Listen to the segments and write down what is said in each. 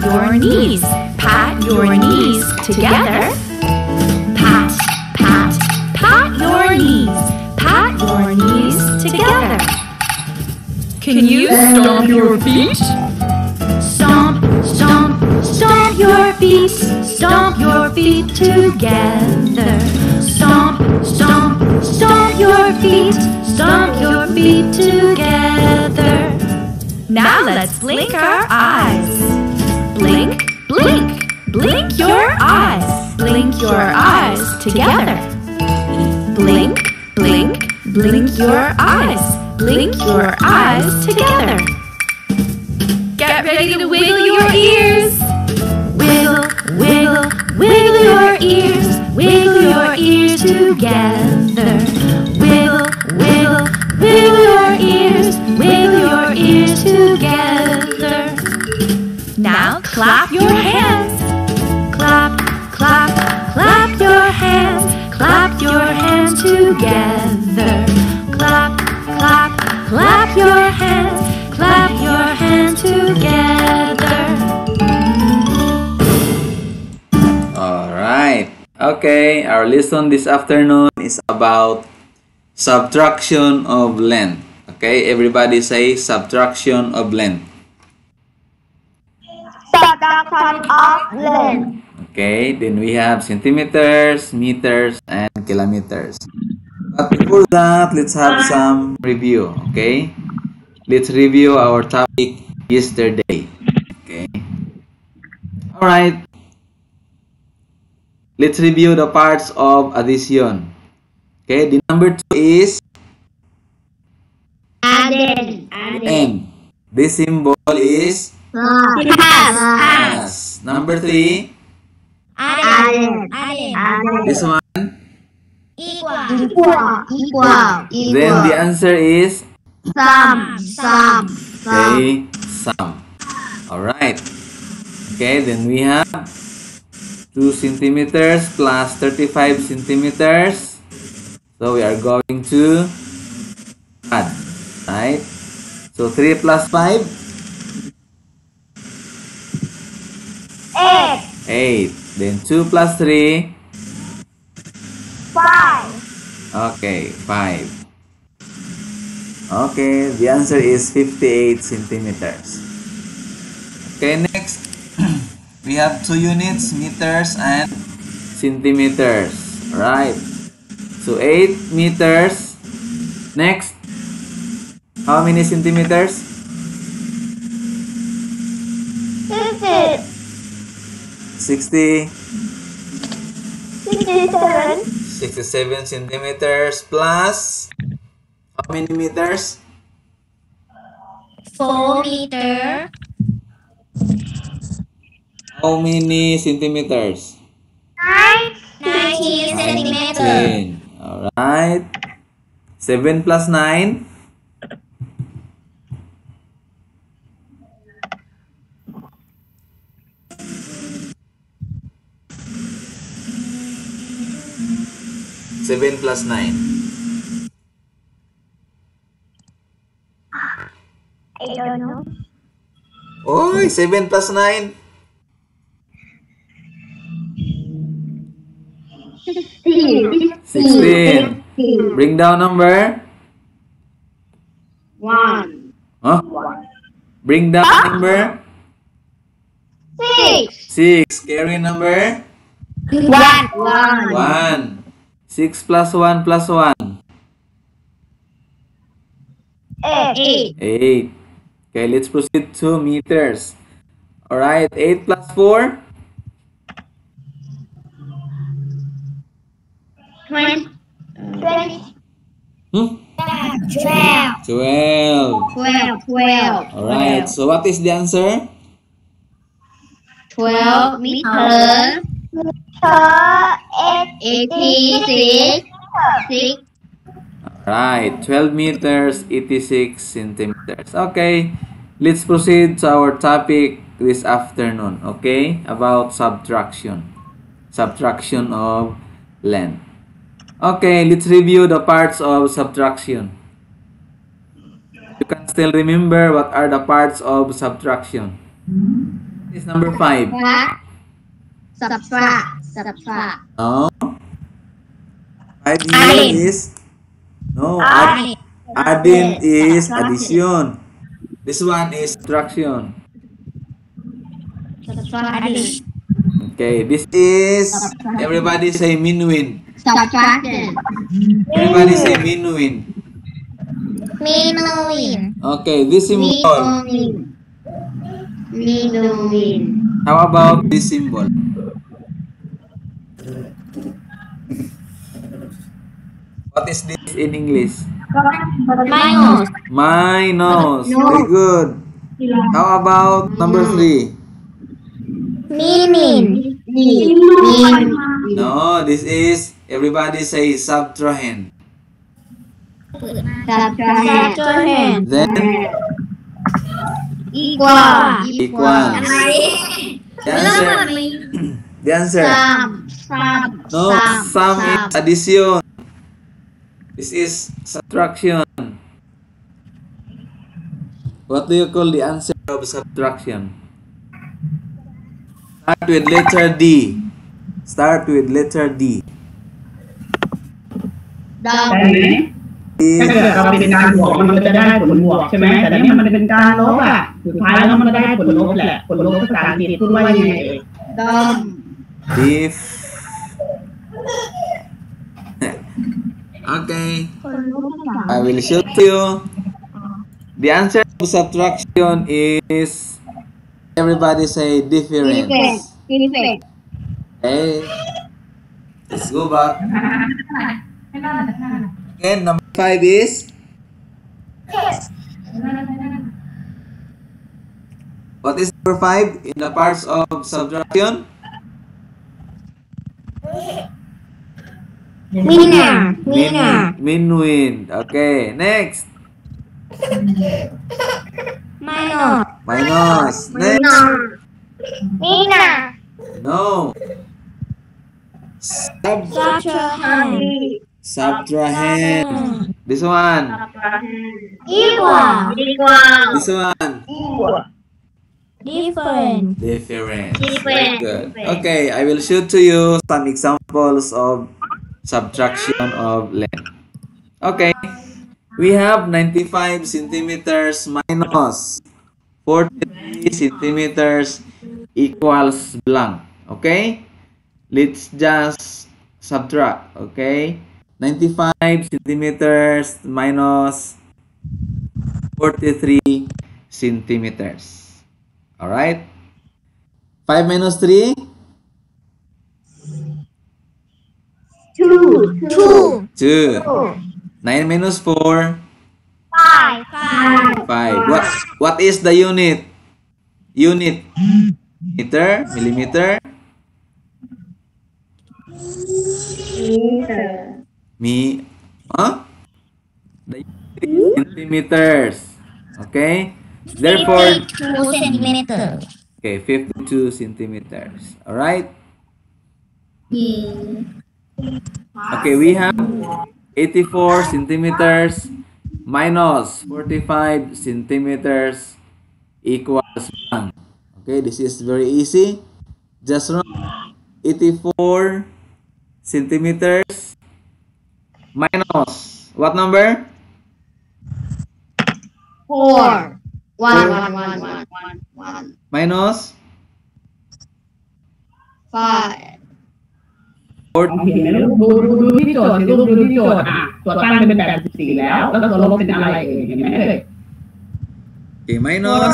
your knees. Pat your knees together. Pat, pat, pat your knees. Pat your knees together. Can you stomp your feet? Stomp, stomp, stomp your feet. Stomp your feet together. Stomp, stomp, stomp your feet. Stomp your feet together. Now let's blink our eyes. Blink, blink, blink your eyes. Blink your eyes together. Blink, blink, blink your eyes. Blink your eyes together. Get ready to wiggle your ears. Wiggle, wiggle, wiggle your ears. Wiggle your ears together. Wiggle, wiggle, wiggle your ears. Wiggle your ears together. Now clap your hands. Clap, clap, clap your hands. Clap your hands together. Clap, clap, clap your hands. Clap your hands together. Alright. Okay, our lesson this afternoon is about subtraction of length. Okay, everybody say subtraction of length. Subtraction of length. Okay, then we have centimeters, meters, and kilometers. But before that, let's have some review. Okay, let's review our topic yesterday. Okay, all right. Let's review the parts of addition. Okay, the number 2 is Added. N. This symbol is Has. Number 3, Added. this one. Equal. Then the answer is Sum. okay, sum. Alright. Okay, then we have 2 centimeters plus 35 centimeters. So we are going to add, right? So 3 plus 5? 8. Then 2 plus 3? 5. Okay, 5. Okay, the answer is 58 centimeters. Okay, next. We have 2 units, meters and centimeters. Right. So 8 meters. Next. How many centimeters? 60. 67 centimeters plus how many meters? 4 meter. How many centimeters? 90 centimeter. 10. Alright. 7 plus 9? 7 plus 9. I don't know. Oy, 7 plus 9. 16. Bring down number. 1. Huh? Bring down number. 6. 6. Carry number. 1. 1. 6 plus 1 plus 1. 8. 8. Okay, let's proceed to meters. Alright, 8 plus 4. 20. 12. 12. Alright, so what is the answer? 12 meter. 86. Alright, 12 meters, 86 centimeters. Okay, let's proceed to our topic this afternoon, okay? About subtraction. Subtraction of length. Okay, let's review the parts of subtraction. You can still remember what are the parts of subtraction? Is number 5. Subtract. No. 5 here is no. Adding is addition. This one is subtraction. Okay, this is everybody say minuin. Subtraction. Everybody say minuin. Minuin. Okay, this symbol. Minuin. How about this symbol? What is this in English? Minus. Minus. Very good. How about number 3? Min. No, this is everybody say subtrahend. Subtract. Then Equal. equals. The answer. The answer. No, sum is addition. This is subtraction. What do you call the answer of subtraction? Start with letter D. Start with letter D. Double. ถ้าเกิดเราเป็นการบวกมันก็จะได้ผลบวกใช่ไหมแต่นี่มันเป็นการลบอ่ะสุดท้ายแล้วมันได้ผลลบแหละผลลบภาษาอังกฤษพูดว่ายังไงเอ่ย If okay, I will show you. The answer to subtraction is everybody say difference. Okay, let's go back. Okay, number 5 is what is number 5 in the parts of subtraction? Minuin. Okay, next. Minus. Next. No. Subtrahend. This one. Equal. This one. Different. Very good. Okay, I will show to you some examples of subtraction of length. Okay, we have 95 centimeters minus 43 centimeters equals blank. Okay, let's just subtract. Okay, 95 centimeters minus 43 centimeters. All right, 5 minus 3. 2. 2. 9 minus 4. 5. 5. What is the unit? Unit. Meter, millimeter, the unit is centimeters. Okay. Therefore, 2 centimeters. okay, 52 centimeters. All right. Okay, we have 84 centimeters minus 45 centimeters equals 1. Okay, this is very easy. Just write 84 centimeters minus what number? 4. 1. Minus 5. 40. เห็นไหมลูกดูที่โจทย์สิลูกดูที่โจทย์ตัวตั้งเป็นแบบ14แล้วตัวลบเป็นอะไรเอ่ยเห็นไหมเลย Okay, minus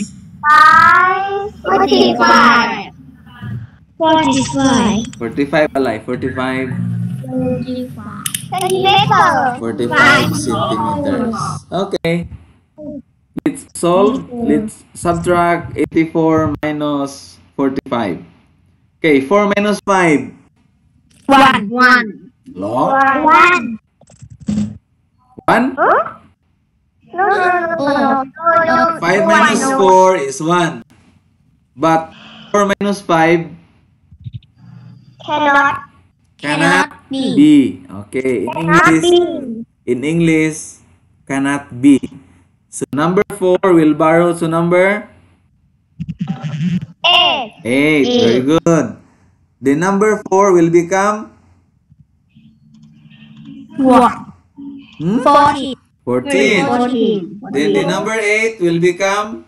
45. 45 alay, 45 Centimeter. 45 centimeters. Okay. Let's solve. Let's subtract 84 minus 45. Okay, 4 minus 5. 1. Log. 1. 1. No. 5 minus 4 is 1. But 4 minus 5 cannot be. Okay, in English, cannot be. So number 4 will borrow to number 8. 8. Very good. The number 4 will become 14. 14. 14. Then the number 8 will become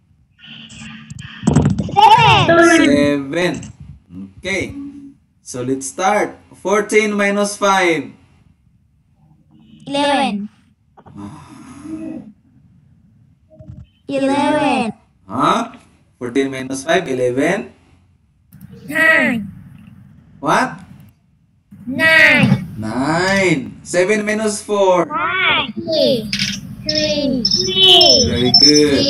7. 7. Okay. So let's start. 14 minus 5. 11. 11. Huh? 14 minus 5, 11. 9. What? 9. 9. 7 minus 4. 3. 3. Very good.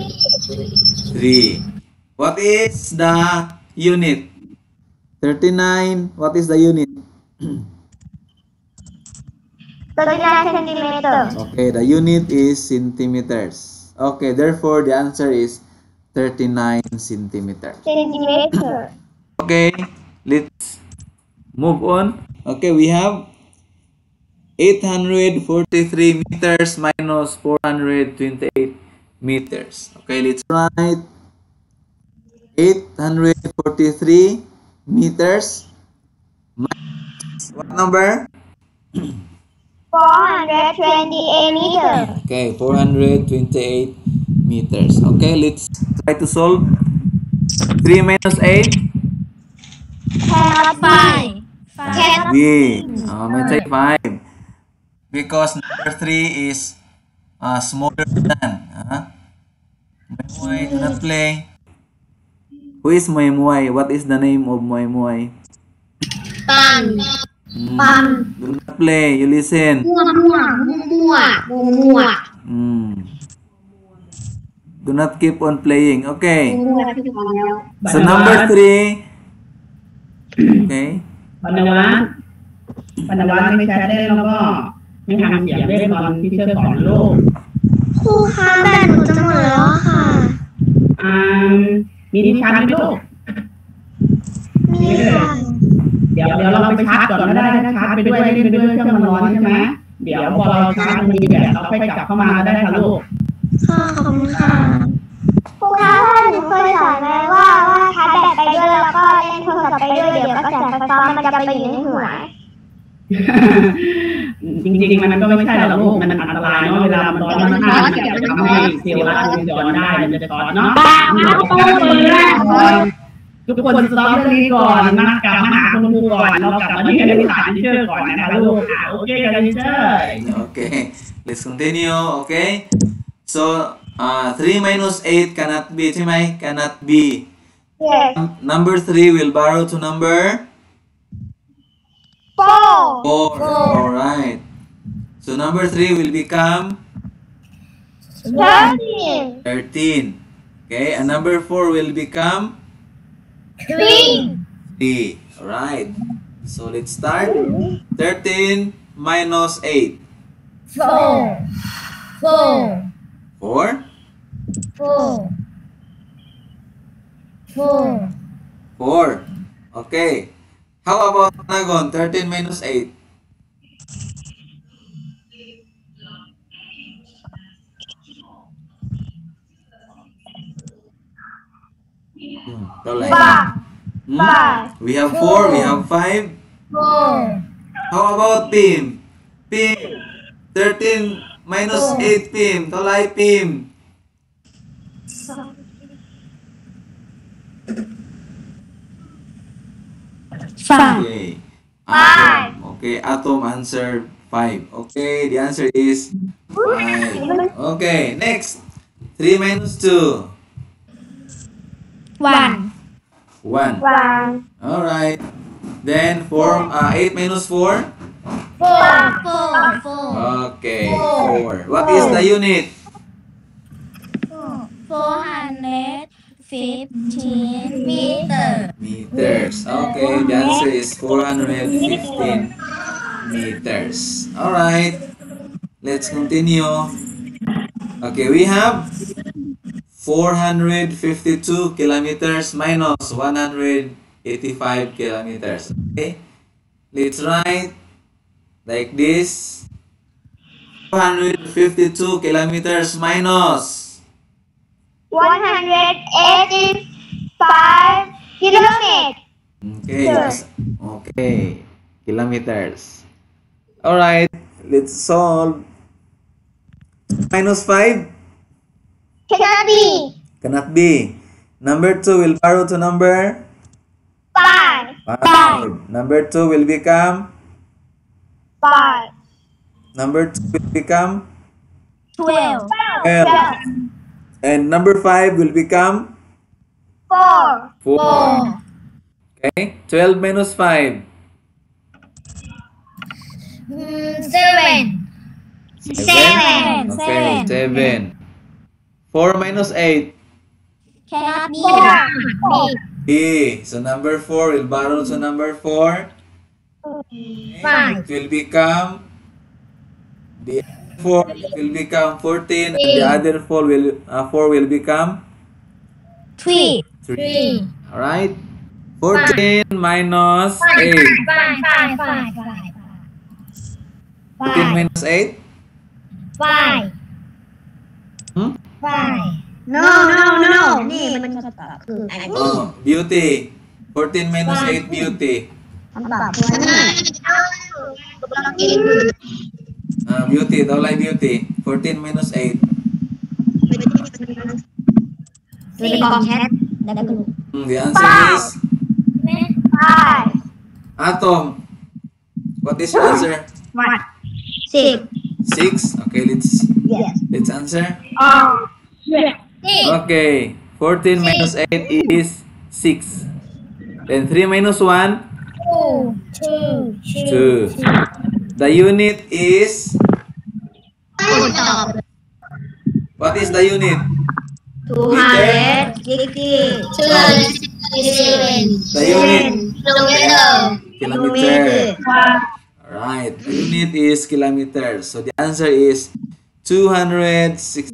3. What is the unit? 39. What is the unit? 39 centimeters. Okay, the unit is centimeters. Okay, therefore the answer is 39 centimeters. Centimeter. Okay, let's move on. Okay, we have 843 meters minus 428 meters. Okay, let's write 843 meters minus what number? 428 meters. Okay, 428 meters. Okay, let's try to solve. 3 minus 8? Cannot 5. Cannot. B. May say 5. Because number 3 is smaller than. Moy, do not play. Who is Moy Moy? What is the name of Moy Moy? Pan. Do not play. You listen. Mua. Do not keep on playing. Okay. So number 3. Okay. ปนวัตไม่ใช้เล่นแล้วก็ไม่ทำเสียงเล่นตอนที่เชื่อสอนลูกครูคะแบตหนูจะหมดแล้วค่ะมีที่ชาร์จไหมลูกมีค่ะเดี๋ยวเราไปชาร์จก่อนก็ได้ถ้าชาร์จไปด้วยเล่นไปด้วยเครื่องมันร้อนใช่ไหมเดี๋ยวพอเราชาร์จมีแบตเราค่อยกลับเข้ามาได้ค่ะลูกค่ะขอบคุณค่ะครูคะหนูเคยสอนไว้ว่าชาร์จแบตไปด้วยแล้วก็เล่นโทรศัพท์ไปด้วยเดี๋ยวก็แสงไฟฟ้ามันจะไปอยู่ในหัวจริงๆมันก็ไม่ใช่หรอกลูกมันอันตรายเนาะเวลามันร้อนมากๆจะทำให้เซลล์รัดวงจรได้มันจะช็อตเนาะทุกคนสต็อปเรื่องนี้ก่อนนะกลับมาหาคุณครูก่อนเรากลับมาที่เรียนสายทีเชอร์ก่อนนะคะลูกโอเคกันทีเชอร์ Okay. Let's continue. Okay. So 3 minus 8 cannot be.ใช่ไหม Cannot be. Yes. Number 3 will borrow to number 4. 4. Alright. So number 3 will become 13. 13. Okay. And number 4 will become 3. 3. Alright. So let's start. 13 minus 8. 4. 4. 4. 4. 4. 4. Okay. How about Nagon? 13 minus 8. Go like that. We have 4, we have 5. 4. How about Pim? Pim. 13 minus 8, Pim. Tolay, Pim. 5. Okay. Atom. Okay, Atom answered 5. Okay, the answer is 5. Okay, next. 3 minus 2. 1. 1. 1. Alright. Then 8 minus 4. 4. 4. Okay, 4. What is the unit? 415 meters. Meters. Okay, the answer is 415 meters. Alright. Let's continue. Okay, we have 452 kilometers minus 185 kilometers. Okay, let's write like this. 452 kilometers minus 185 Okay, kilometers. All right, let's solve. Minus 5 Cannot be. cannot be. Number 2 will borrow to number 5. 5. Number 2 will become 5. number 2 will become 12. 12. And number 5 will become 4. 4. Okay, 12 minus 5. 7. 7. Okay, 7. 4 minus 8. Cannot be. E. So number 4 will borrow to number 4. 5. It will become the 4 will become 14 and the other 4 will become 3. 3. All right. 14 minus 8. 14 minus 8. 5. Hmm? 5. No. นี่มันก็คืออันนี้ Oh, beauty. 14 minus 8 beauty. คำตอบคือนี่ Beauty. Daw like beauty. 14 minus 8. คือในกองแชทแล้วก็ The answer is 5. atom. What is your answer? 6. 6. Okay, Yes. let's answer. 6. Okay. 14 minus 8 is 6. Then 3 minus 1, 2. The unit is, what is the unit? 260. The unit, kilometer. Alright, the unit is kilometers. So the answer is 260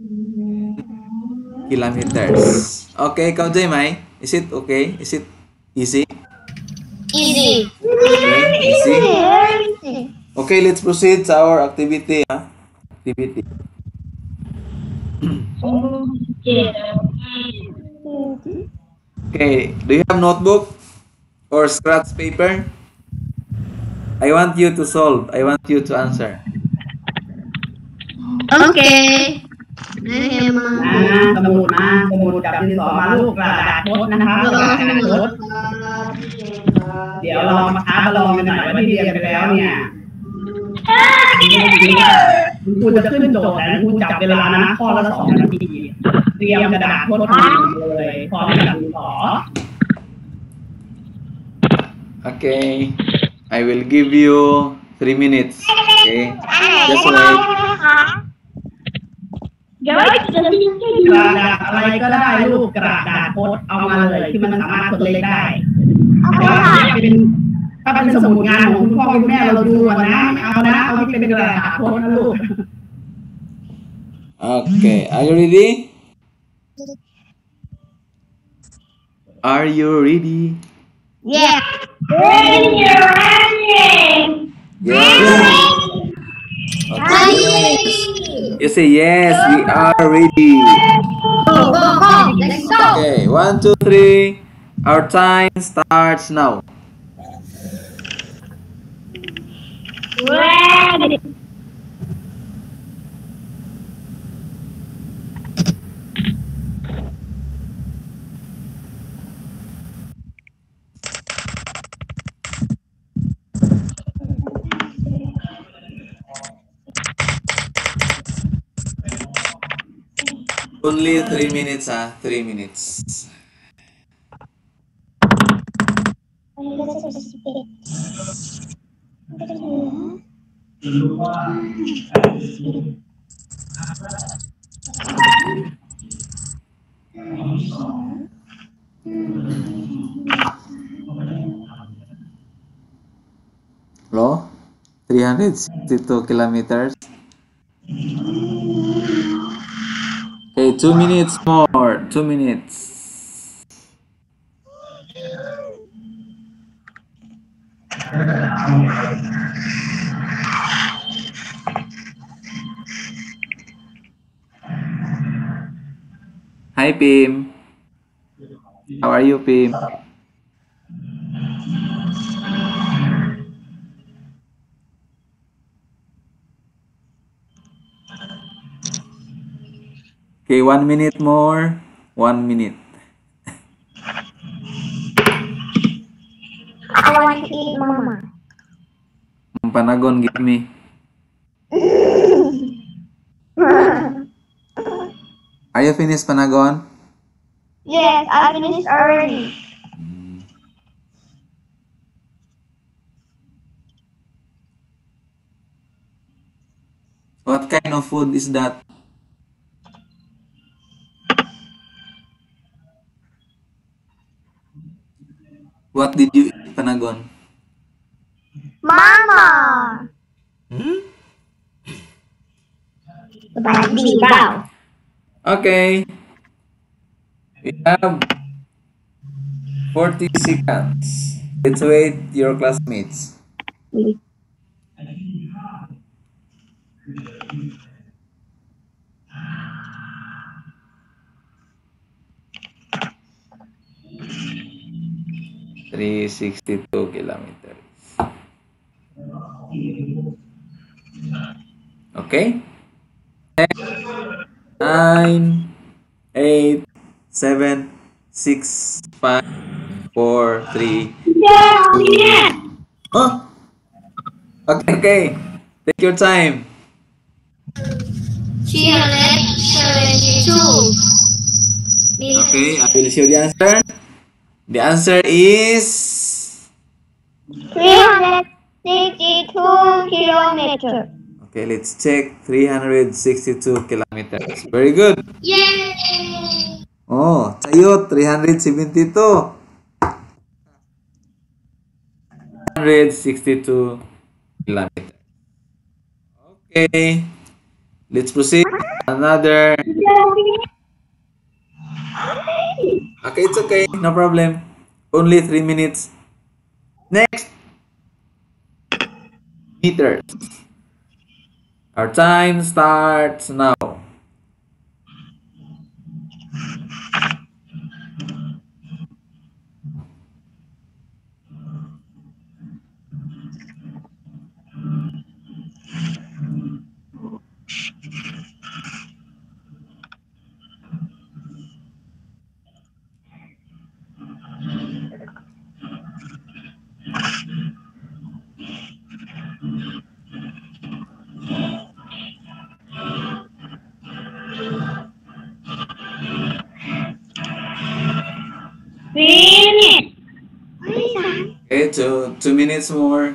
kilometers. Okay, ikaw, Jaymay? Is it okay? Is it easy? Easy. Okay, easy. Okay, let's proceed to our activity. Activity. Okay, do you have notebook or scratch paper? I want you to solve. I want you to answer. Okay. สมุดกับดินสอมาลูกกระดาษโพสต์นะครับกระดาษโพสต์เดี๋ยวเรามาท้าประลองกันหน่อยว่าที่เรียนไปแล้วเนี่ยคุณจะขึ้นโจทย์แต่คุณจับเวลานะข้อละ2 นาที เตรียมกระดาษโพสต์เลยพร้อมกับดินสอ Okay, I will give you 3 minutes. Okay, just wait. กระดาษอะไรก็ได้ลูกกระดาษโพสต์เอามาเลยที่มันสามารถกดเลขได้ถ้าเป็นสมุดงานของคุณพ่อคุณแม่เราดูนะเอาที่เป็นกระดาษโพสต์นะลูก Okay, are you ready? Are you ready? Yeah. Yes. Okay. You say yes, we are ready. Go. Let's go. Okay, 1, 2, 3. Our time starts now. Ready. Only 3 minutes, 3 minutes. Loh, 362 kilometers. Okay, 2 minutes more. 2 minutes. Hi, Pim. How are you, Pim? Okay, 1 minute more. 1 minute. I want to eat mama. Panagon, give me. Are you finished, Panagon? Yes, I finished already. What kind of food is that? What did you eat, Panagon? Mama. Bandi daw. Okay. We have 40 seconds. Let's wait your classmates. $362 kilometers. Okay. 10, 9, 8, 7, 6, 5, 4, 3. Oh. Okay. Take your time. 372. Okay, I will show the answer. The answer is 362 kilometers. okay. Let's check 362 kilometers. Very good. Yay! Oh, Sayot 372. 162 kilometers. Okay, let's proceed. Another. Okay, it's okay. No problem. Only 3 minutes. Next. Meters. Our time starts now. Okay, 2 minutes more.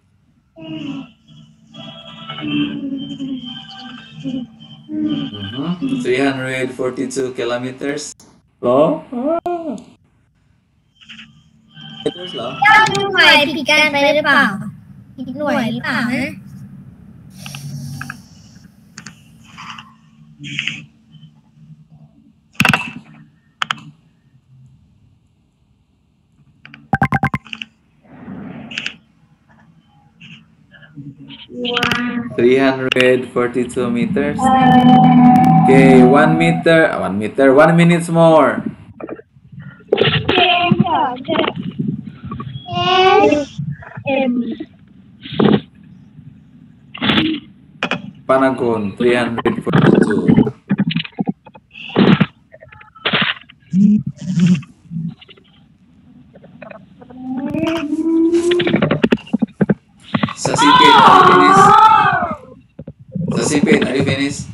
342 kilometers. Oh. Meters lang. หน่วยผิดกันไปหรือเปล่าผิดหน่วยหรือเปล่านะ 342 meters. Okay, 1 meter. 1 meter. 1 minute more. Panagon 342. Sasipin, are you finished? Sasipin, are you finished?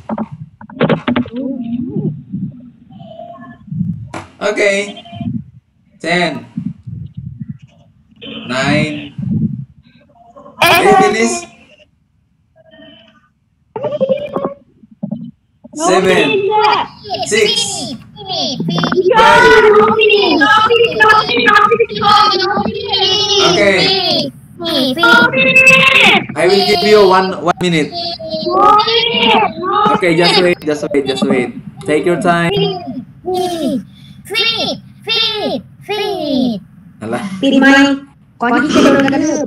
Okay. 10, 9. Are you finished? 7, 6, 5. Okay. I will give you one minute. Okay, just wait. Take your time. Finish. Alah. ปิดไมค์ก่อนที่จะโดนกระทืบ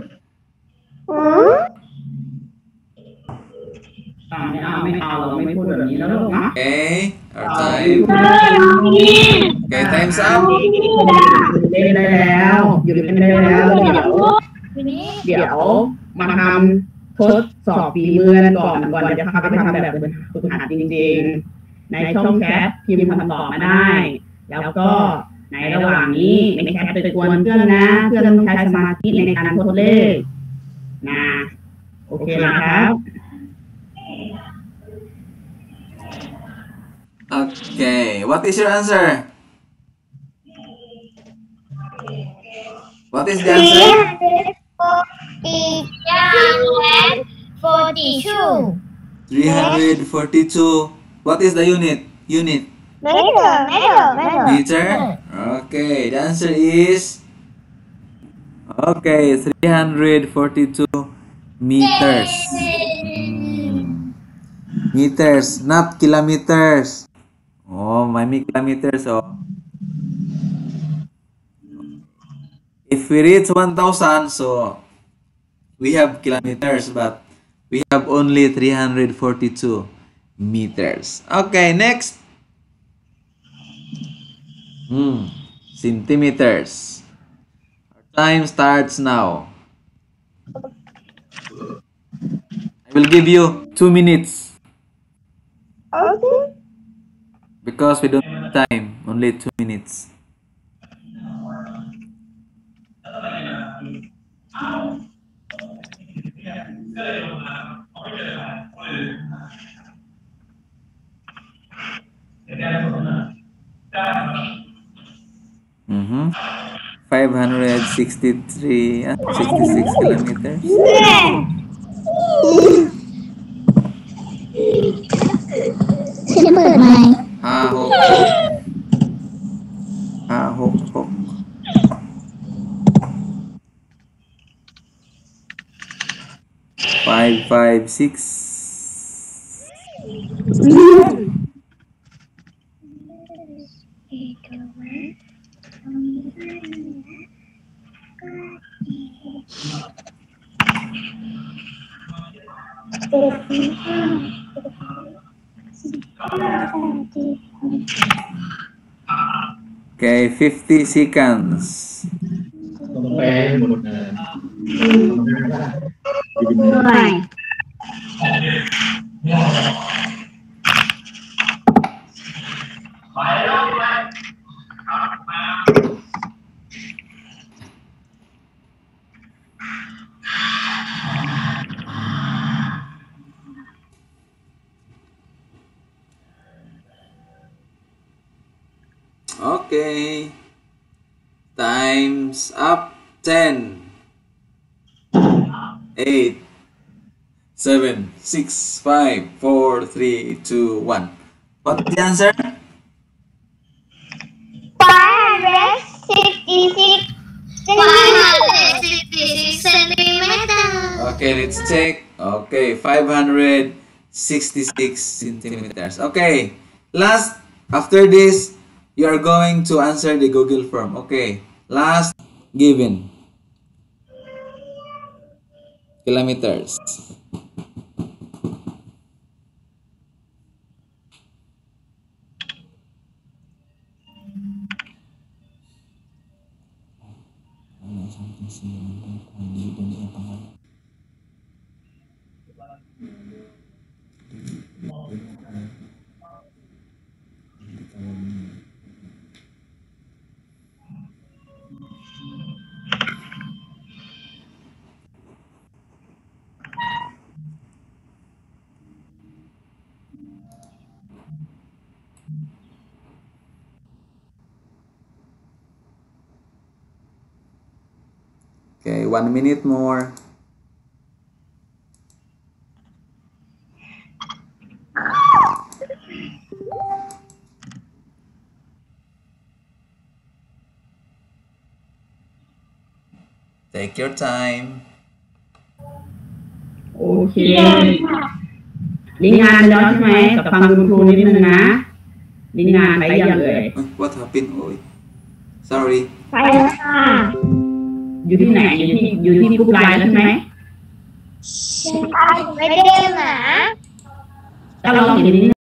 ไม่เอาเราไม่พูดแบบนี้แล้วลูกนะ Okay, our time. Okay, time's up. เล่นได้แล้วหยุดเล่นได้แล้วเดี๋ยวมาทำทดสอบฝีมือกันก่อนจะเข้าไปทำแบบฝึกหัดจริงในช่องแชทพิมพ์คำตอบมาได้ แล้วก็ในระหว่างนี้ไม่แค่ไปกวนเพื่อนนะ เพื่อนต้องใช้สมาธิในการทดเลขนะโอเคนะครับ Okay, what is your answer? What is the answer? 342. 342. What is the unit? Unit. Meter. Okay, the answer is 342 meters. Meters, not kilometers. Oh, my kilometers. Oh. If we reach 1,000, so we have kilometers, but we have only 342 meters. Okay, next. Centimeters. Our time starts now. I will give you 2 minutes. Okay. Because we don't have time, only 2 minutes. Mm-hmm. 563, 66 kilometers. Hok. 556. Okay, 50 seconds. Okay, time's up. 10, 8, 7, 6, 5, 4, 3, 2, 1. What's the answer? 566 centimeters. Okay, let's check. Okay, 566 centimeters. Okay, last, after this, you are going to answer the Google form. Okay, last given. Kilometers. Okay, 1 minute more. Take your time. โอเคลิงก์งานแล้วใช่ไหมกับฟังคุณครูนิดนึงนะลิงก์งานไปยังเลย What happened? Oh, sorry. ไปแล้วค่ะอยู่ที่ไหนอยู่ที่กรุ๊ปไลน์แล้วใช่ไหมไม่ได้หมาถ้าเราเห็น